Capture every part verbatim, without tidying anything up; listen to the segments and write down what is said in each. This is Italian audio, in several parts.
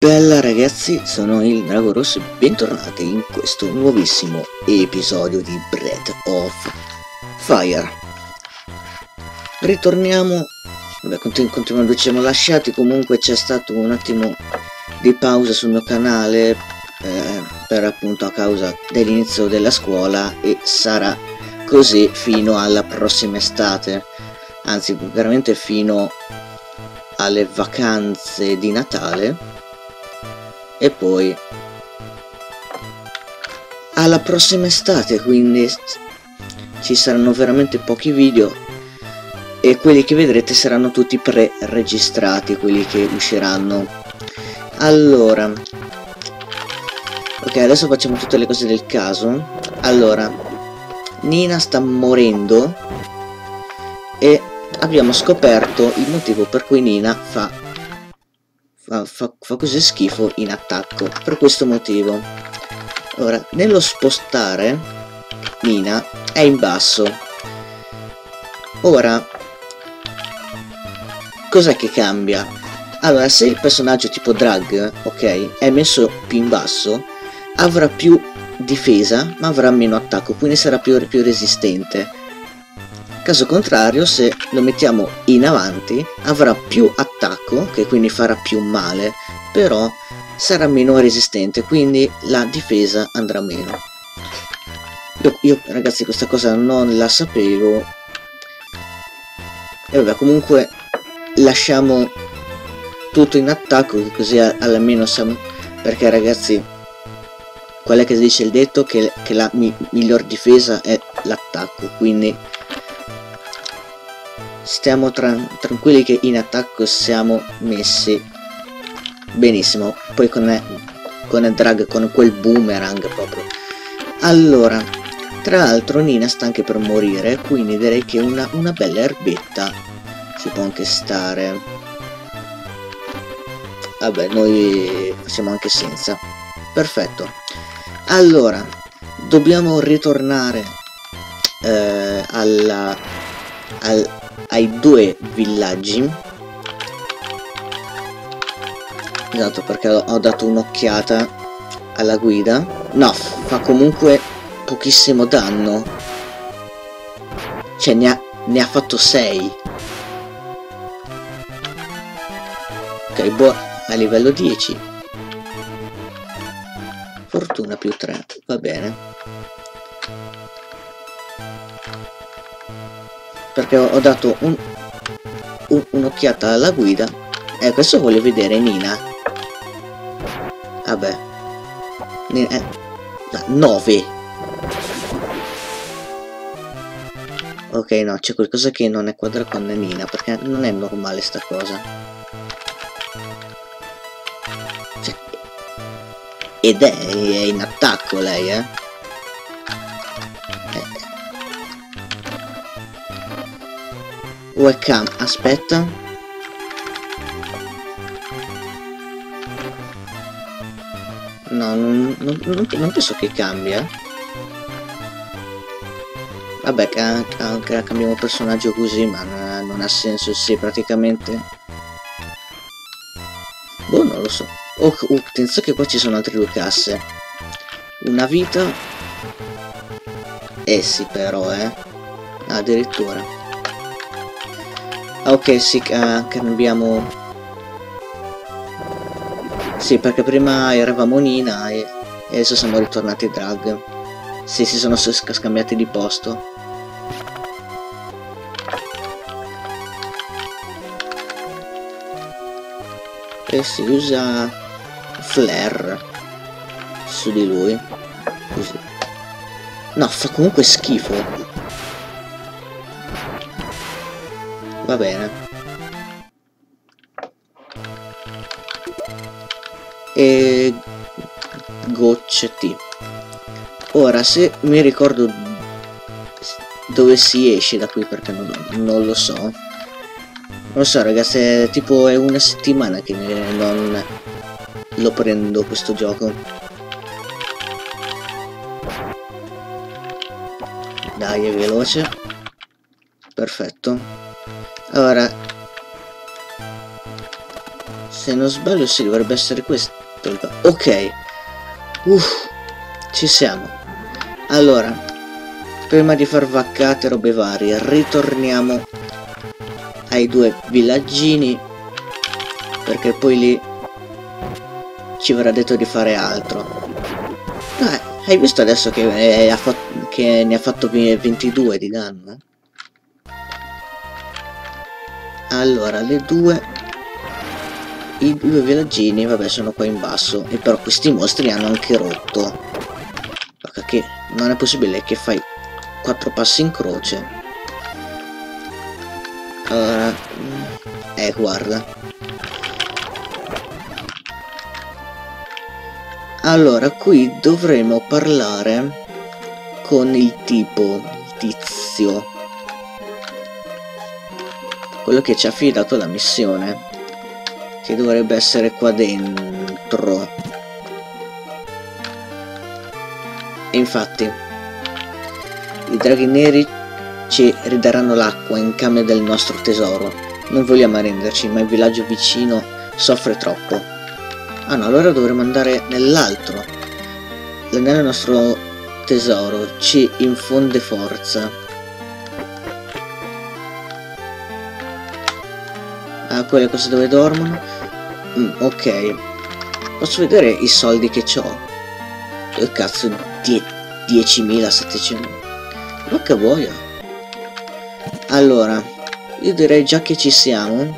Bella ragazzi, sono il Drago Rosso e bentornati in questo nuovissimo episodio di Breath of Fire. Ritorniamo, vabbè, continu continuando dove ci siamo lasciati. Comunque c'è stato un attimo di pausa sul mio canale eh, per appunto a causa dell'inizio della scuola, e sarà così fino alla prossima estate, anzi veramente fino alle vacanze di Natale. E poi alla prossima estate, quindi ci saranno veramente pochi video e quelli che vedrete saranno tutti pre-registrati, quelli che usciranno. Allora, ok, adesso facciamo tutte le cose del caso. Allora, Nina sta morendo e abbiamo scoperto il motivo per cui Nina fa Fa, fa, fa così schifo in attacco, per questo motivo. Ora, nello spostare, Nina è in basso. Ora, cos'è che cambia? Allora, se il personaggio tipo Drag, ok, è messo più in basso, avrà più difesa, ma avrà meno attacco, quindi sarà più, più resistente. Caso contrario, se lo mettiamo in avanti, avrà più attacco, che quindi farà più male, però sarà meno resistente, quindi la difesa andrà meno. Io, io ragazzi questa cosa non la sapevo. E vabbè, comunque lasciamo tutto in attacco, così almeno siamo... Perché ragazzi, qual è che dice il detto? Che, che la mi miglior difesa è l'attacco, quindi... stiamo tra tranquilli che in attacco siamo messi benissimo. Poi con, è, con il drag, con quel boomerang proprio. Allora, tra l'altro Nina sta anche per morire, quindi direi che una, una bella erbetta si può anche stare. Vabbè, noi facciamo anche senza. Perfetto. Allora, dobbiamo ritornare eh, alla... al ai due villaggi. Esatto, perché ho dato un'occhiata alla guida. No, fa comunque pochissimo danno. Cioè ne ha, ne ha fatto sei. Ok, boh, a livello dieci. Fortuna più tre, va bene. Perché ho dato un, un, un'occhiata alla guida. E eh, questo voglio vedere Nina. Vabbè, eh, nove. Ok, no, c'è qualcosa che non è quadra con Nina, perché non è normale sta cosa. Cioè, ed è, è in attacco lei, eh. Webcam, aspetta. No, non, non, non, non penso che cambia. Vabbè, ca, ca, ca, cambiamo personaggio così, ma non, non ha senso, sì, praticamente. Boh, non lo so. Oh, oh, attenzione che qua ci sono altre due casse. Una vita. Eh sì, però, eh. Addirittura. Ok, sì, uh, cambiamo. Sì, perché prima eravamo Nina e, e adesso siamo ritornati Drag. Sì, si sono scambiati di posto. E si usa Flare su di lui. Così. No, fa comunque schifo. Va bene. E gocce T. Ora, se mi ricordo dove si esce da qui, perché non, non lo so. Non lo so ragazzi, è tipo è una settimana che non lo prendo questo gioco. Dai, è veloce. Perfetto. Allora, Se non sbaglio sì, dovrebbe essere questo. Ok. Uff, ci siamo. Allora, prima di far vaccate robe varie, ritorniamo ai due villaggini, perché poi lì ci verrà detto di fare altro. Ah, hai visto adesso che, eh, ha fatto, che ne ha fatto ventidue di danno? Allora, le due... I due villaggini, vabbè, sono qua in basso. E però questi mostri hanno anche rotto. Perché non è possibile che fai quattro passi in croce. Allora... Eh, guarda. Allora, qui dovremo parlare con il tipo, il tizio. Quello che ci ha affidato la missione. Che dovrebbe essere qua dentro. E infatti i draghi neri ci ridaranno l'acqua in cambio del nostro tesoro. Non vogliamo arrenderci, ma il villaggio vicino soffre troppo. Ah no, allora dovremo andare nell'altro. Nel nostro tesoro ci infonde forza. Ah, quelle cose dove dormono. Mm, ok. Posso vedere i soldi che ho? Che cazzo, diecimilasettecento. Ma che vuoi? Allora, io direi già che ci siamo.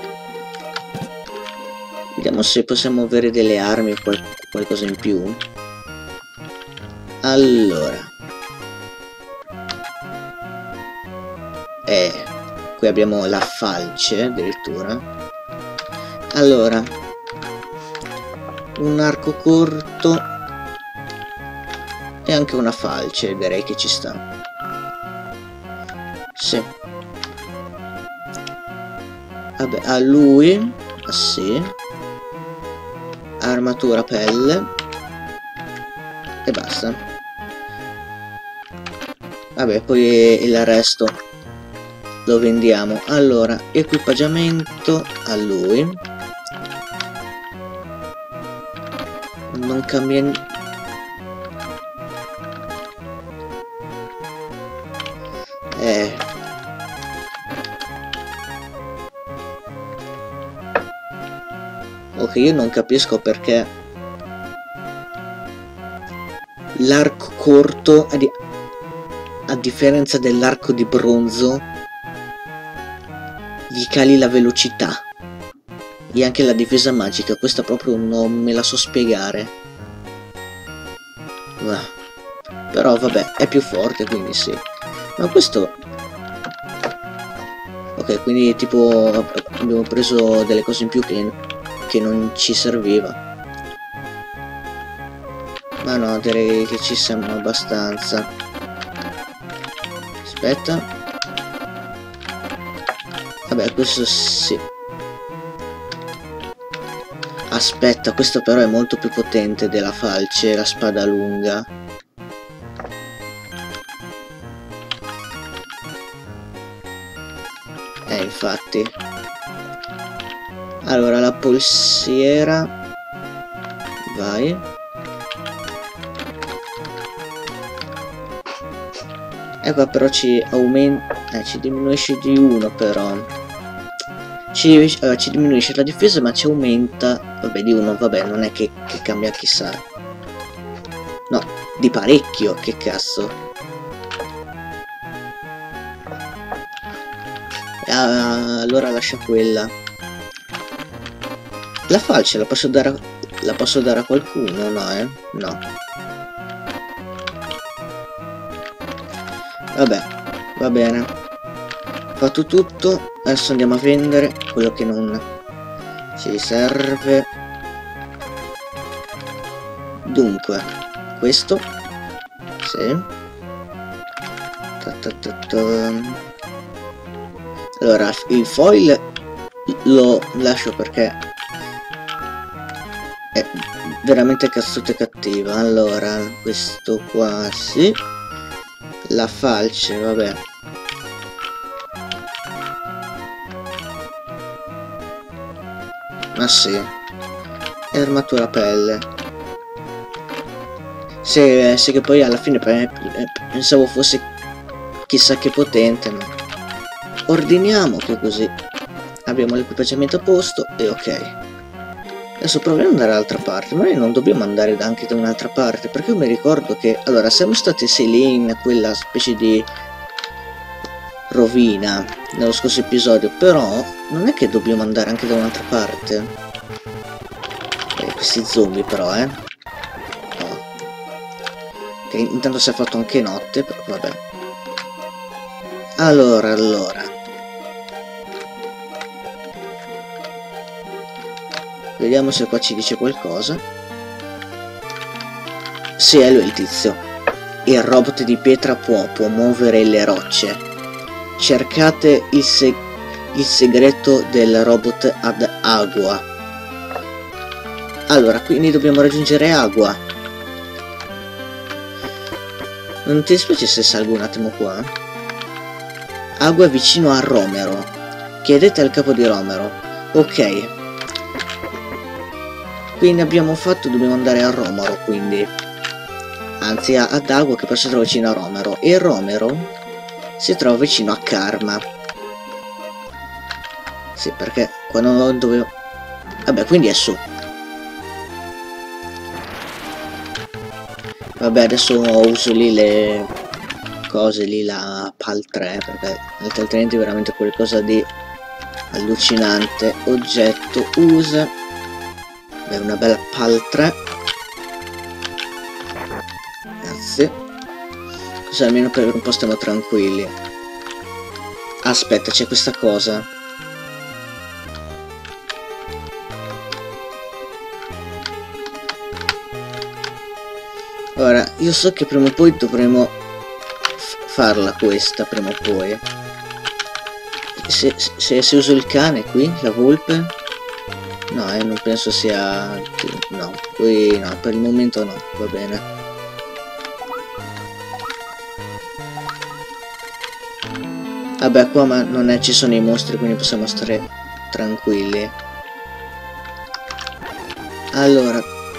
Vediamo se possiamo avere delle armi o qual qualcosa in più. Allora. Eh, qui abbiamo la falce addirittura. Allora. Un arco corto e anche una falce, direi che ci sta. Sì. Vabbè, a lui, ah, sì. Armatura pelle e basta. Vabbè, poi il resto lo vendiamo. Allora, equipaggiamento a lui. Non cambia niente. Eh. Ok, io non capisco perché l'arco corto, a, di a differenza dell'arco di bronzo, gli cali la velocità. E anche la difesa magica, questa proprio non me la so spiegare. Ah. Però vabbè, è più forte, quindi sì. Ma questo... Ok, quindi tipo abbiamo preso delle cose in più che, che non ci serviva. Ma no, direi che ci siamo abbastanza. Aspetta. Vabbè, questo sì. Aspetta, questo però è molto più potente della falce, la spada lunga. Eh, infatti. Allora, la polsiera. Vai. E qua però ci aumenta... Eh, ci diminuisce di uno però. Ci, uh, ci diminuisce la difesa ma ci aumenta, vabbè, di uno, vabbè, non è che, che cambia chissà. No, di parecchio, che cazzo. Uh, allora lascia quella. La falce la posso dare a, la posso dare a qualcuno, no, eh? No. Vabbè, va bene. Fatto tutto. Adesso andiamo a vendere quello che non ci serve. Dunque, questo sì. Ta ta ta ta. Allora, il foil lo lascio perché è veramente cazzuta e cattiva. Allora, questo qua sì. La falce, vabbè. Ma sì, e armatura pelle. Se, se che poi alla fine pensavo fosse chissà che potente, ma ordiniamo che così abbiamo l'equipaggiamento a posto e ok. Adesso proviamo ad andare dall'altra parte, ma noi non dobbiamo andare anche da un'altra parte, perché io mi ricordo che, allora, siamo stati sì lì in quella specie di rovina nello scorso episodio, però non è che dobbiamo andare anche da un'altra parte. Eh, questi zombie però, eh. Oh. Che intanto si è fatto anche notte, però vabbè. Allora, allora. Vediamo se qua ci dice qualcosa. Sì, è lui il tizio. Il robot di pietra può, può muovere le rocce. Cercate il, se il segreto del robot ad Agua. Allora, quindi dobbiamo raggiungere Agua. Non ti dispiace se salgo un attimo qua? Agua vicino a Romero. Chiedete al capo di Romero. Ok. Quindi abbiamo fatto, dobbiamo andare a Romero, quindi. Anzi, ad Agua che poi si trova vicino a Romero. E Romero si trova vicino a Karma. Sì, perché quando non dovevo... Vabbè, quindi è su. Vabbè, adesso uso lì le cose, lì la P A L tre, perché altrimenti è veramente qualcosa di allucinante. Oggetto, usa... Beh, una bella P A L tre. Grazie. Così almeno per un po' stiamo tranquilli. Aspetta, c'è questa cosa. Ora, io so che prima o poi dovremo farla questa, prima o poi. Se, se, se uso il cane qui, la volpe... No, eh, non penso sia... No, qui no, per il momento no, va bene. Vabbè, qua ma non è, ci sono i mostri, quindi possiamo stare tranquilli. Allora.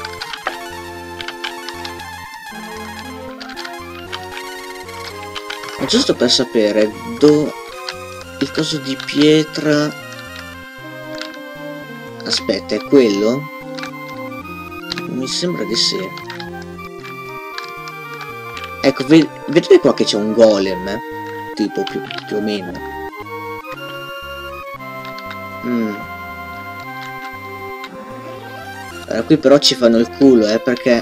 Ma giusto per sapere, do... il coso di pietra... Aspetta, è quello? Mi sembra di sì. Ecco, ved vedete qua che c'è un golem, eh? Tipo, più, più o meno. Mm. Allora, qui però ci fanno il culo, eh, perché...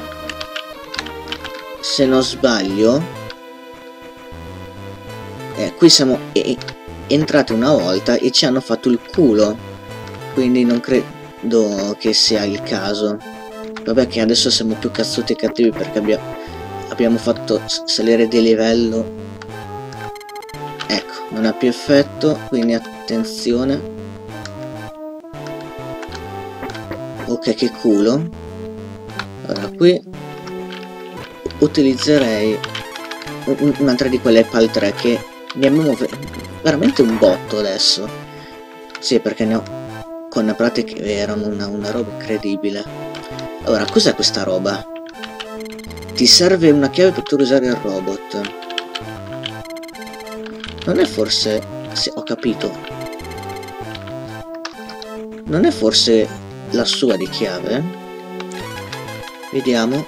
Se non sbaglio... Eh, qui siamo e entrati una volta e ci hanno fatto il culo. Quindi non credo che sia il caso. Vabbè che adesso siamo più cazzuti e cattivi perché abbia abbiamo fatto salire di livello. Ecco, non ha più effetto, quindi attenzione. Ok, che culo. Allora qui utilizzerei un'altra di quelle P A L tre che ne abbiamo veramente un botto adesso. Sì, perché ne ho con pratiche erano una, una roba incredibile. Allora, cos'è questa roba? Ti serve una chiave per poter usare il robot. Non è forse... Sì, ho capito. Non è forse la sua di chiave? Vediamo.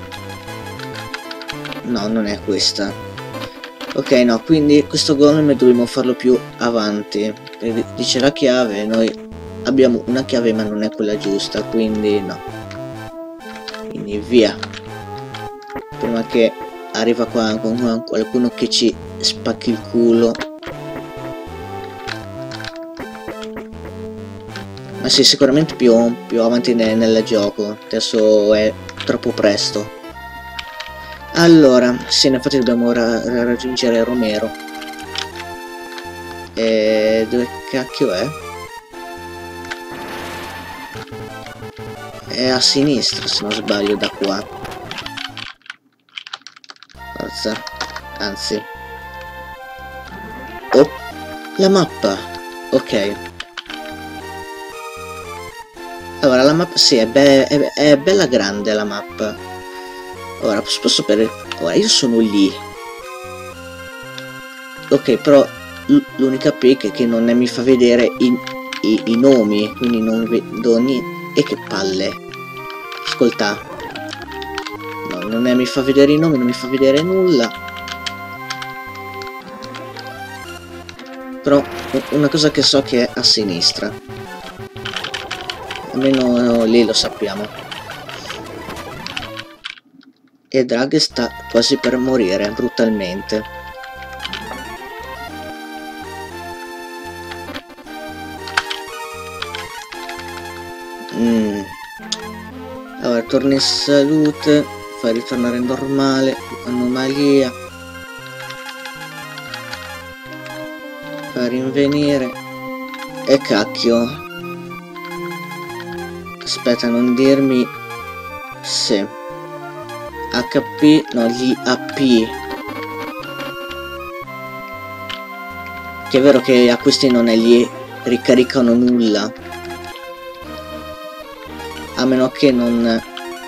No, non è questa. Ok, no, quindi questo golem dobbiamo farlo più avanti. Dice la chiave, noi... Abbiamo una chiave ma non è quella giusta, quindi no. Quindi via. Prima che arriva qua con qualcuno che ci spacchi il culo. Ma sì, sicuramente più, più avanti nel, nel gioco. Adesso è troppo presto. Allora, sì, infatti dobbiamo ra raggiungere Romero. E dove cacchio è? È a sinistra se non sbaglio da qua. Forza. Anzi. Oh, la mappa. Ok. Allora, la mappa, sì, è, be è, è bella grande la mappa. Ora, posso per... Ora, io sono lì. Ok, però l'unica pick è che non mi fa vedere i, i, i nomi, quindi non vedo niente. E che palle. Ascolta. No, non è, mi fa vedere i nomi, non mi fa vedere nulla. Però una cosa che so che è a sinistra. Almeno lì lo sappiamo. E Drag sta quasi per morire brutalmente. Mm. Allora, torna in salute, fa ritornare normale, anomalia, fa rinvenire. E cacchio. Aspetta, non dirmi se H P, no, gli A P. Che è vero che a questi non gli ricaricano nulla. A meno che non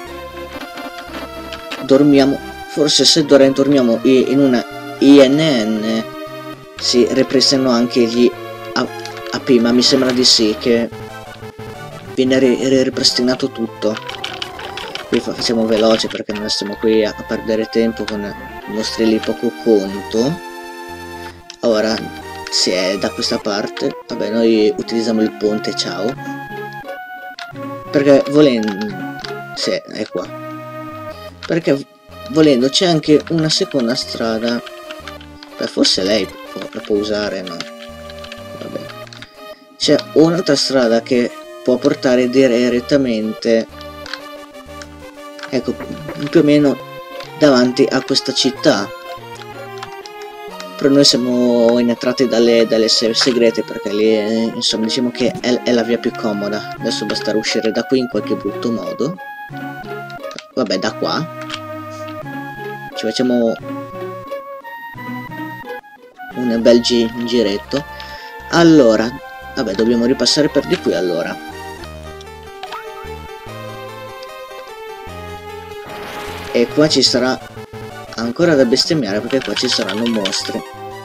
dormiamo. Forse se dormiamo in una I N N si ripristinano anche gli A P, ma mi sembra di sì, che viene ripristinato tutto. Qui facciamo veloce perché non stiamo qui a, a perdere tempo con mostri lì poco conto. Ora, se è da questa parte, vabbè, noi utilizziamo il ponte, ciao. Perché volendo... sì, è qua. Perché volendo c'è anche una seconda strada. Beh, forse lei può, la può usare, no? Vabbè. C'è un'altra strada che può portare direttamente, ecco, più o meno davanti a questa città. Però noi siamo inentrati dalle, dalle segrete, perché lì, insomma, diciamo che è, è la via più comoda. Adesso basterà uscire da qui in qualche brutto modo. Vabbè, da qua ci facciamo un bel gi giretto. Allora, vabbè, dobbiamo ripassare per di qui allora. E qua ci sarà ancora da bestemmiare, perché qua ci saranno mostri.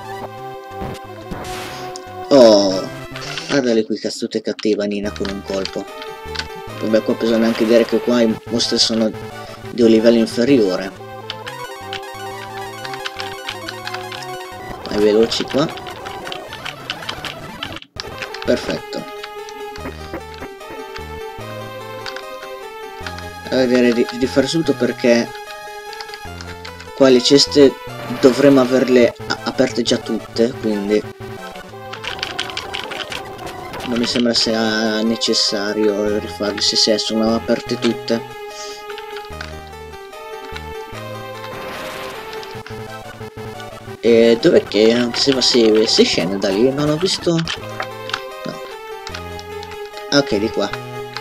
Oh, guardale qui che astuta e cattiva Nina con un colpo. Vabbè, qua bisogna anche dire che qua i mostri sono di un livello inferiore. Vai veloci qua. Perfetto. Allora, direi di, di fare subito, perché qua le ceste dovremmo averle aperte già tutte, quindi non mi sembra sia necessario rifarle. Se si sono aperte tutte. E dov'è che si va, si, si scende da lì? Non ho visto. No. Ok, di qua.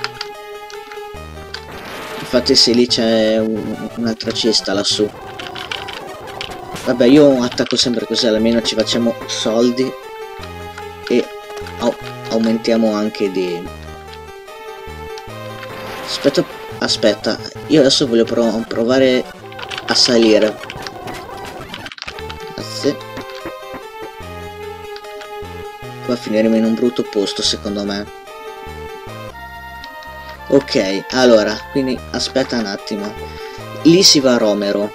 Infatti se lì c'è un, un'altra cesta lassù. Vabbè, io attacco sempre così, almeno ci facciamo soldi e au aumentiamo anche di... Aspetta, aspetta, io adesso voglio prov provare a salire. Grazie. Qua finiremo in un brutto posto, secondo me. Ok, allora, quindi aspetta un attimo. Lì si va a Romero.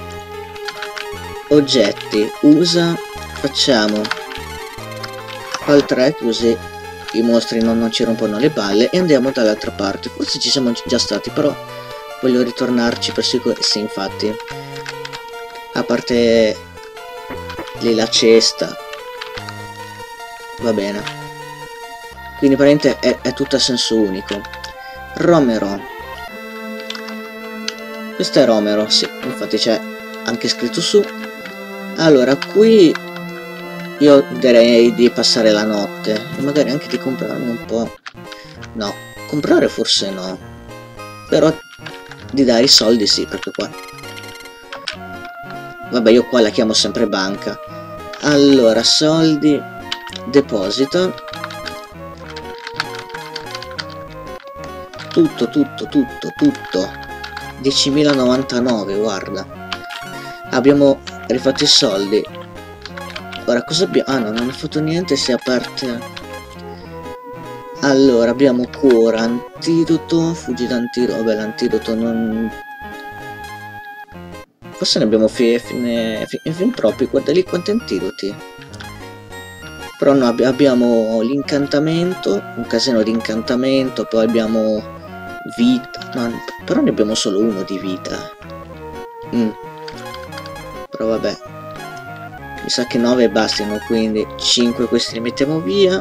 Oggetti, usa, facciamo al tre, così i mostri non, non ci rompono le balle, e andiamo dall'altra parte. Forse ci siamo già stati, però voglio ritornarci per sicuro. Sì, infatti, a parte lì la cesta, va bene. Quindi praticamente è, è tutto a senso unico. Romero, questo è Romero, sì, infatti c'è anche scritto su. Allora, qui io direi di passare la notte e magari anche di comprarmi un po'. No, comprare forse no, però di dare i soldi sì, perché qua, vabbè, io qua la chiamo sempre banca. Allora, soldi, deposito. tutto, tutto, tutto, tutto. diecimilanovantanove, guarda. Abbiamo rifatto i soldi. Ora cosa abbiamo? Ah no, non ho fatto niente, si è aperta. Allora, abbiamo cura, antidoto, fuggi d'antidoto. Vabbè, l'antidoto non... Forse ne abbiamo fin, fin, fin, fin troppi, guarda lì quanti antidoti. Però no, ab abbiamo l'incantamento, un casino di incantamento, poi abbiamo vita, no, però ne abbiamo solo uno di vita. Mm. Però vabbè, mi sa che nove bastano, quindi cinque questi li mettiamo via.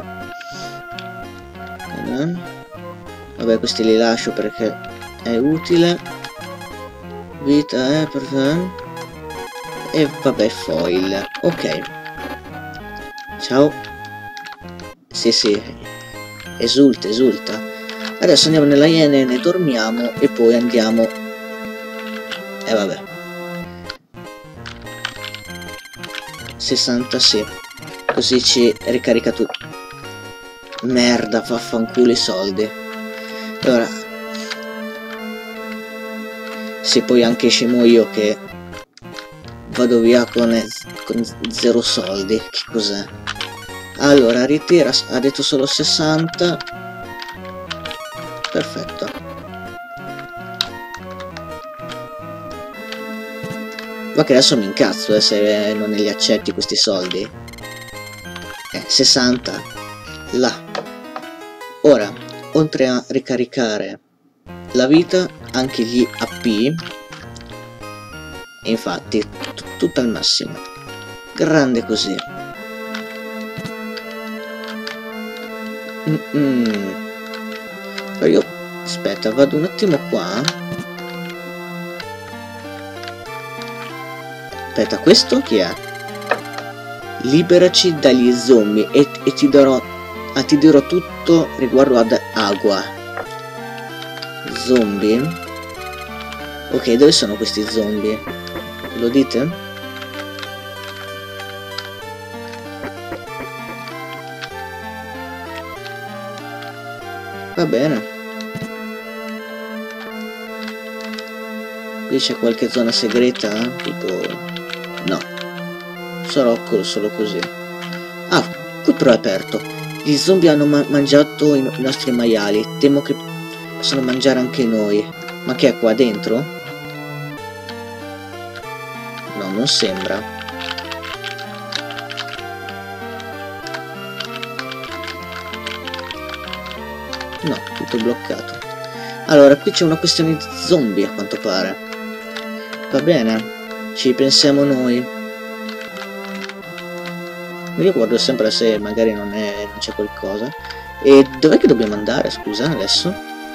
Vabbè, questi li lascio perché è utile. Vita, eh, perché... E vabbè, foil. Ok. Ciao. Sì, sì. Esulta, esulta. Adesso andiamo nella Iene, ne dormiamo e poi andiamo... E eh, vabbè. sessanta, sì. Così ci ricarica tutto. Merda, vaffanculo i soldi. Allora... Sì, poi anche scemo io che... Vado via con, con zero soldi. Che cos'è? Allora, ritira, ha detto solo sessanta. Perfetto. Ma che adesso mi incazzo eh, se non li accetti questi soldi. Eh, sessanta. Là. Ora, oltre a ricaricare la vita, anche gli A P. E infatti, tutto al massimo. Grande così. Mm -mm. Però io... Aspetta, vado un attimo qua. Aspetta, questo chi è? Liberaci dagli zombie e, e ti darò... Ah, ti dirò tutto riguardo ad Agua. Zombie? Ok, dove sono questi zombie? Lo dite? Va bene. Qui c'è qualche zona segreta? Tipo... No. Sarò solo così. Ah, qui però è aperto. Gli zombie hanno ma mangiato i, i nostri maiali. Temo che possono mangiare anche noi. Ma che è qua dentro? No, non sembra. No, tutto bloccato. Allora, qui c'è una questione di zombie a quanto pare. Va bene, ci pensiamo noi. Mi ricordo sempre se magari non è, non c'è qualcosa. E dov'è che dobbiamo andare, scusa, adesso?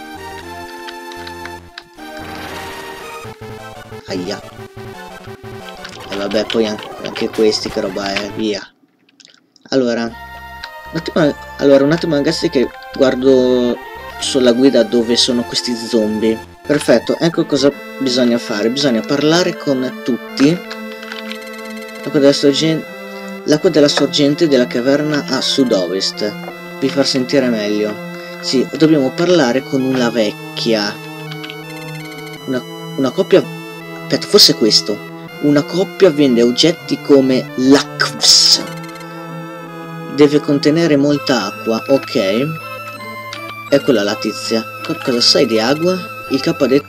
Aia. E vabbè, poi anche, anche questi, che roba è, via. Allora, un attimo, allora, un attimo ragazzi che guardo sulla guida dove sono questi zombie. Perfetto, ecco cosa bisogna fare. Bisogna parlare con tutti. L'acqua della sorgente, l'acqua della sorgente della caverna a sud-ovest. Vi far sentire meglio. Sì, dobbiamo parlare con una vecchia. Una, una coppia... Aspetta, forse questo. Una coppia vende oggetti come l'Akvs. Deve contenere molta acqua, ok. Eccola la tizia. Co cosa sai di acqua? Il capo ha detto...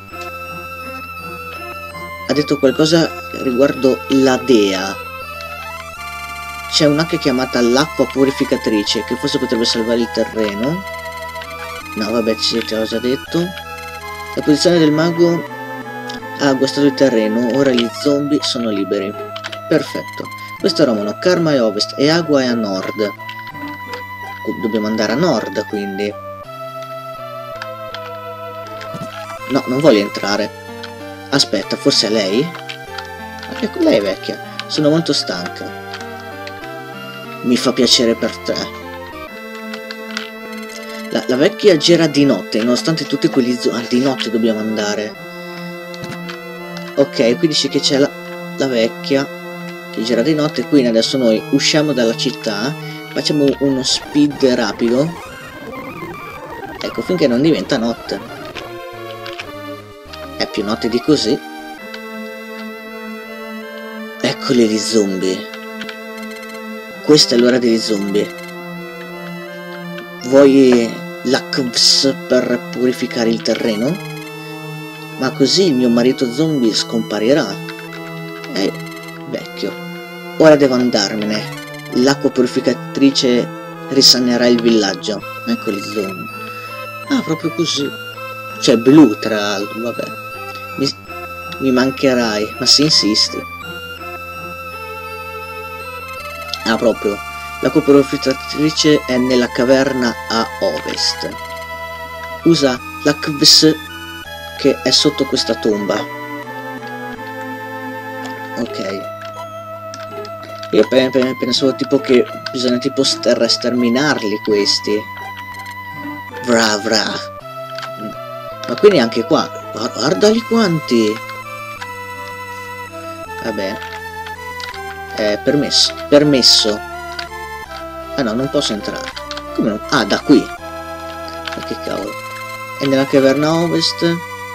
Ha detto qualcosa riguardo la dea. C'è un'acqua chiamata l'acqua purificatrice, che forse potrebbe salvare il terreno. No, vabbè, ci te l'ho già detto. La posizione del mago ha guastato il terreno, ora gli zombie sono liberi. Perfetto. Questo eravamo Karma è a ovest e Agua è a nord. Dobbiamo andare a nord, quindi. No, non voglio entrare. Aspetta, forse è lei? Ecco, lei è vecchia. Sono molto stanca. Mi fa piacere per te. La, la vecchia gira di notte, nonostante tutti quegli zombie. Ah, di notte dobbiamo andare. Ok, qui dice che c'è la, la vecchia che gira di notte. Quindi adesso noi usciamo dalla città, facciamo uno speed rapido. Ecco, finché non diventa notte. È più notte di così. Eccoli gli zombie. Questa è l'ora degli zombie. Vuoi l'A Q V S per purificare il terreno? Ma così il mio marito zombie scomparirà. È vecchio. Ora devo andarmene. L'acqua purificatrice risanerà il villaggio. Ecco gli zombie. Ah, proprio così. Cioè blu, tra l'altro, vabbè. Mi, mi mancherai, ma se insisti. Ah, proprio. L'acqua purificatrice è nella caverna a ovest. Usa l'A Q V S che è sotto questa tomba. Ok. Io pensavo tipo che bisogna tipo ster sterminarli questi. Vra vra. Ma quindi anche qua. Guardali quanti. Vabbè. È permesso. Permesso. Ah no, non posso entrare. Come non? Ah, da qui. Ma che cavolo. È nella caverna ovest.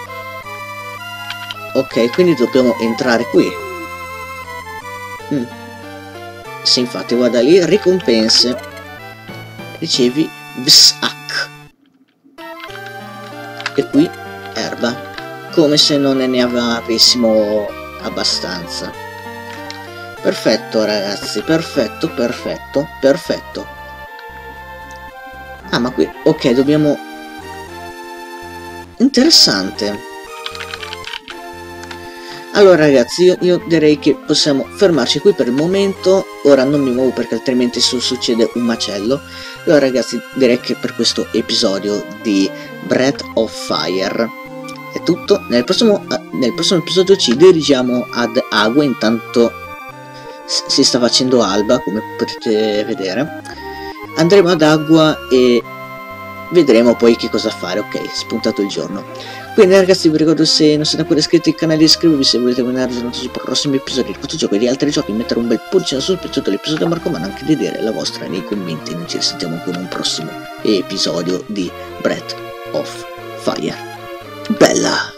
Ok, quindi dobbiamo entrare qui. Mm. Sì, infatti, guarda lì, ricompense. Ricevi V S A C. E qui, erba. Come se non ne avessimo abbastanza. Perfetto ragazzi, perfetto, perfetto, perfetto. Ah, ma qui, ok, dobbiamo... Interessante. Allora ragazzi, io, io direi che possiamo fermarci qui per il momento. Ora non mi muovo perché altrimenti su succede un macello. Allora ragazzi, direi che per questo episodio di Breath of Fire è tutto. Nel prossimo, nel prossimo episodio ci dirigiamo ad Agua, intanto si sta facendo alba, come potete vedere. Andremo ad Agua e vedremo poi che cosa fare. Ok, spuntato il giorno. Quindi ragazzi, vi ricordo, se non siete ancora iscritti al canale, iscrivetevi se volete rimanere aggiornati sui prossimi episodi di questo gioco e di altri giochi. Mettere un bel pollice sotto sotto l'episodio, mi raccomando anche di dire la vostra nei commenti. Noi ci sentiamo con un prossimo episodio di Breath of Fire. Bella!